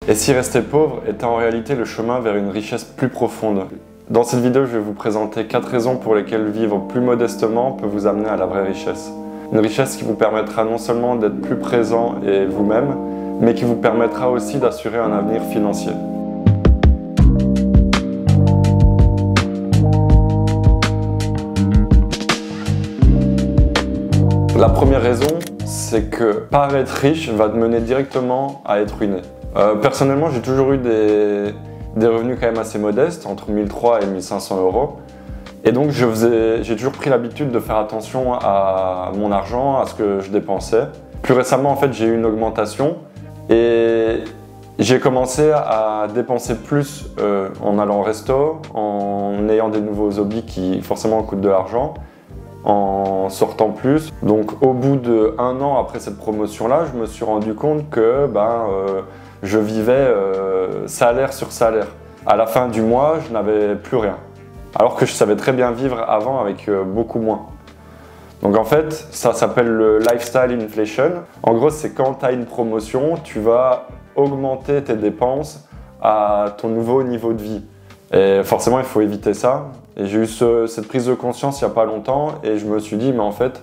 Et si rester pauvre était en réalité le chemin vers une richesse plus profonde. Dans cette vidéo, je vais vous présenter 4 raisons pour lesquelles vivre plus modestement peut vous amener à la vraie richesse. Une richesse qui vous permettra non seulement d'être plus présent et vous-même, mais qui vous permettra aussi d'assurer un avenir financier. La première raison, c'est que paraître riche va te mener directement à être ruiné. Personnellement, j'ai toujours eu des revenus quand même assez modestes, entre 1300 et 1500 euros. Et donc, j'ai toujours pris l'habitude de faire attention à mon argent, à ce que je dépensais. Plus récemment, en fait, j'ai eu une augmentation et j'ai commencé à dépenser plus en allant au resto, en ayant des nouveaux hobbies qui forcément coûtent de l'argent, en sortant plus. Donc au bout d'1 an après cette promotion-là, je me suis rendu compte que je vivais salaire sur salaire. À la fin du mois, je n'avais plus rien. Alors que je savais très bien vivre avant avec beaucoup moins. Donc en fait, ça s'appelle le lifestyle inflation. En gros, c'est quand tu as une promotion, tu vas augmenter tes dépenses à ton nouveau niveau de vie. Et forcément, il faut éviter ça. Et j'ai eu cette prise de conscience il n'y a pas longtemps et je me suis dit, mais en fait,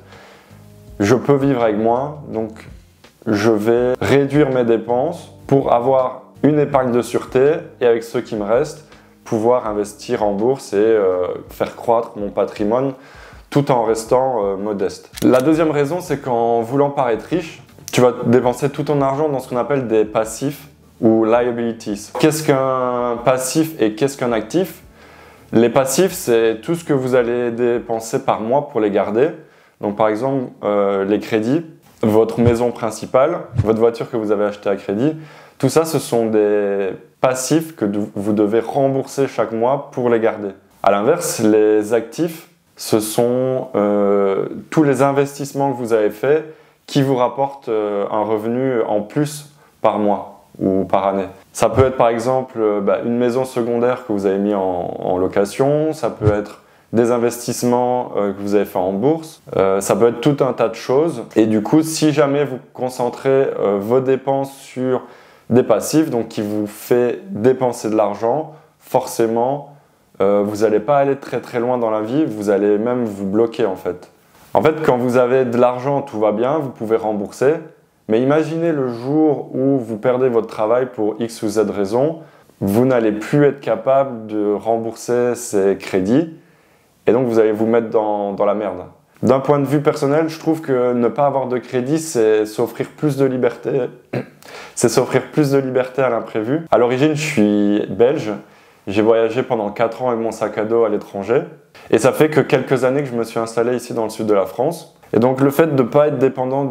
je peux vivre avec moins, donc je vais réduire mes dépenses pour avoir une épargne de sûreté et avec ce qui me reste, pouvoir investir en bourse et faire croître mon patrimoine tout en restant modeste. La deuxième raison, c'est qu'en voulant paraître riche, tu vas dépenser tout ton argent dans ce qu'on appelle des passifs ou liabilities. Qu'est-ce qu'un passif et qu'est-ce qu'un actif? Les passifs, c'est tout ce que vous allez dépenser par mois pour les garder. Donc par exemple, les crédits, votre maison principale, votre voiture que vous avez achetée à crédit, tout ça, ce sont des passifs que vous devez rembourser chaque mois pour les garder. À l'inverse, les actifs, ce sont tous les investissements que vous avez faits qui vous rapportent un revenu en plus par mois ou par année. Ça peut être par exemple une maison secondaire que vous avez mis en location, ça peut être des investissements que vous avez fait en bourse, ça peut être tout un tas de choses. Et du coup, si jamais vous concentrez vos dépenses sur des passifs, donc qui vous fait dépenser de l'argent, forcément, vous n'allez pas aller très très loin dans la vie, vous allez même vous bloquer en fait. En fait, quand vous avez de l'argent, tout va bien, vous pouvez rembourser. Mais imaginez le jour où vous perdez votre travail pour X ou Z raison, vous n'allez plus être capable de rembourser ces crédits et donc vous allez vous mettre dans la merde. D'un point de vue personnel, je trouve que ne pas avoir de crédit, c'est s'offrir plus de liberté. C'est s'offrir plus de liberté à l'imprévu. À l'origine, je suis belge. J'ai voyagé pendant 4 ans avec mon sac à dos à l'étranger. Et ça fait que quelques années que je me suis installé ici dans le sud de la France. Et donc le fait de ne pas être dépendant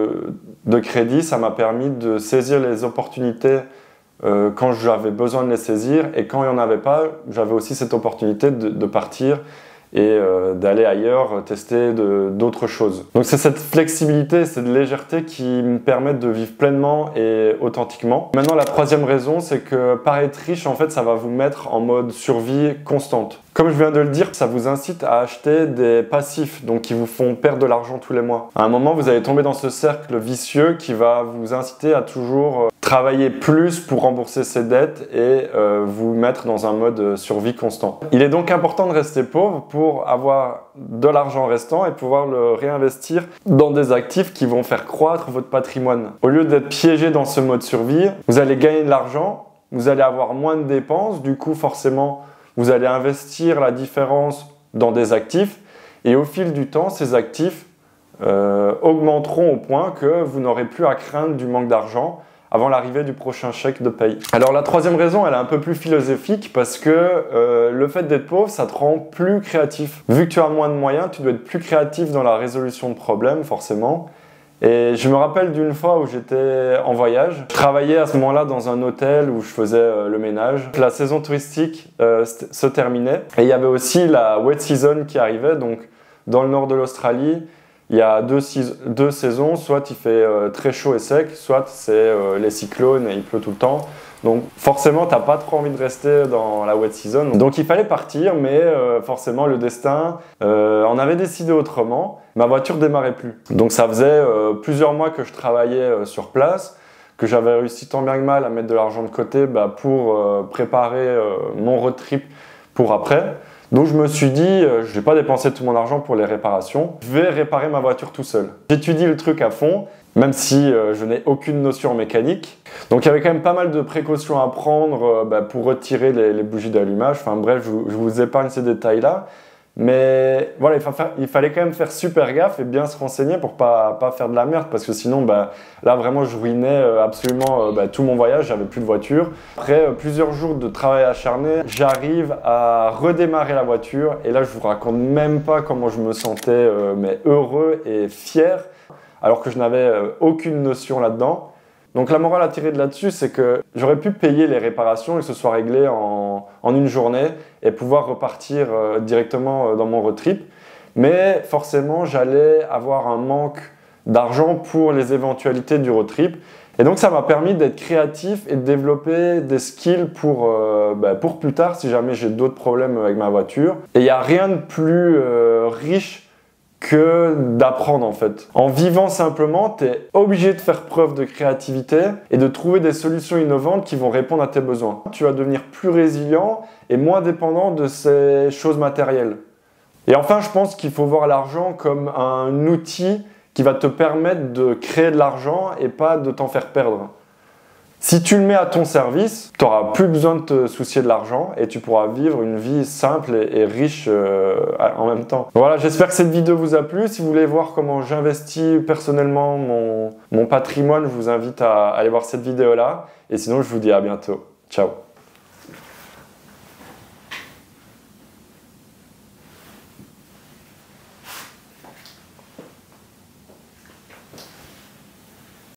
de crédit, ça m'a permis de saisir les opportunités quand j'avais besoin de les saisir. Et quand il n'y en avait pas, j'avais aussi cette opportunité de partir et d'aller ailleurs tester d'autres choses. Donc c'est cette flexibilité, cette légèreté qui me permettent de vivre pleinement et authentiquement. Maintenant, la troisième raison, c'est que paraître riche, en fait, ça va vous mettre en mode survie constante. Comme je viens de le dire, ça vous incite à acheter des passifs, donc qui vous font perdre de l'argent tous les mois. À un moment, vous allez tomber dans ce cercle vicieux qui va vous inciter à toujours travailler plus pour rembourser ses dettes et vous mettre dans un mode survie constant. Il est donc important de rester pauvre pour avoir de l'argent restant et pouvoir le réinvestir dans des actifs qui vont faire croître votre patrimoine. Au lieu d'être piégé dans ce mode survie, vous allez gagner de l'argent, vous allez avoir moins de dépenses, du coup forcément vous allez investir la différence dans des actifs et au fil du temps, ces actifs augmenteront au point que vous n'aurez plus à craindre du manque d'argent avant l'arrivée du prochain chèque de paye. Alors la troisième raison, elle est un peu plus philosophique parce que le fait d'être pauvre, ça te rend plus créatif. Vu que tu as moins de moyens, tu dois être plus créatif dans la résolution de problèmes, forcément. Et je me rappelle d'une fois où j'étais en voyage. Je travaillais à ce moment-là dans un hôtel où je faisais le ménage. La saison touristique se terminait et il y avait aussi la wet season qui arrivait. Donc dans le nord de l'Australie, il y a deux saisons, soit il fait très chaud et sec, soit c'est les cyclones et il pleut tout le temps. Donc forcément, tu n'as pas trop envie de rester dans la wet season. Donc il fallait partir, mais forcément le destin en avait décidé autrement. Ma voiture démarrait plus. Donc ça faisait plusieurs mois que je travaillais sur place, que j'avais réussi tant bien que mal à mettre de l'argent de côté pour préparer mon road trip pour après. Donc je me suis dit, je vais pas dépenser tout mon argent pour les réparations, je vais réparer ma voiture tout seul. J'étudie le truc à fond, même si je n'ai aucune notion en mécanique. Donc il y avait quand même pas mal de précautions à prendre pour retirer les bougies d'allumage. Enfin bref, je vous épargne ces détails-là. Mais voilà, il fallait quand même faire super gaffe et bien se renseigner pour pas faire de la merde, parce que sinon, là vraiment, je ruinais absolument tout mon voyage, j'avais plus de voiture. Après plusieurs jours de travail acharné, j'arrive à redémarrer la voiture et là, je vous raconte même pas comment je me sentais mais heureux et fier, alors que je n'avais aucune notion là-dedans. Donc la morale à tirer de là-dessus, c'est que j'aurais pu payer les réparations et que ce soit réglé en une journée et pouvoir repartir directement dans mon road trip. Mais forcément, j'allais avoir un manque d'argent pour les éventualités du road trip. Et donc ça m'a permis d'être créatif et de développer des skills pour plus tard si jamais j'ai d'autres problèmes avec ma voiture. Et il n'y a rien de plus riche que d'apprendre en fait. En vivant simplement, tu es obligé de faire preuve de créativité et de trouver des solutions innovantes qui vont répondre à tes besoins. Tu vas devenir plus résilient et moins dépendant de ces choses matérielles. Et enfin, je pense qu'il faut voir l'argent comme un outil qui va te permettre de créer de l'argent et pas de t'en faire perdre. Si tu le mets à ton service, tu n'auras plus besoin de te soucier de l'argent et tu pourras vivre une vie simple et riche en même temps. Voilà, j'espère que cette vidéo vous a plu. Si vous voulez voir comment j'investis personnellement mon patrimoine, je vous invite à aller voir cette vidéo-là. Et sinon, je vous dis à bientôt. Ciao.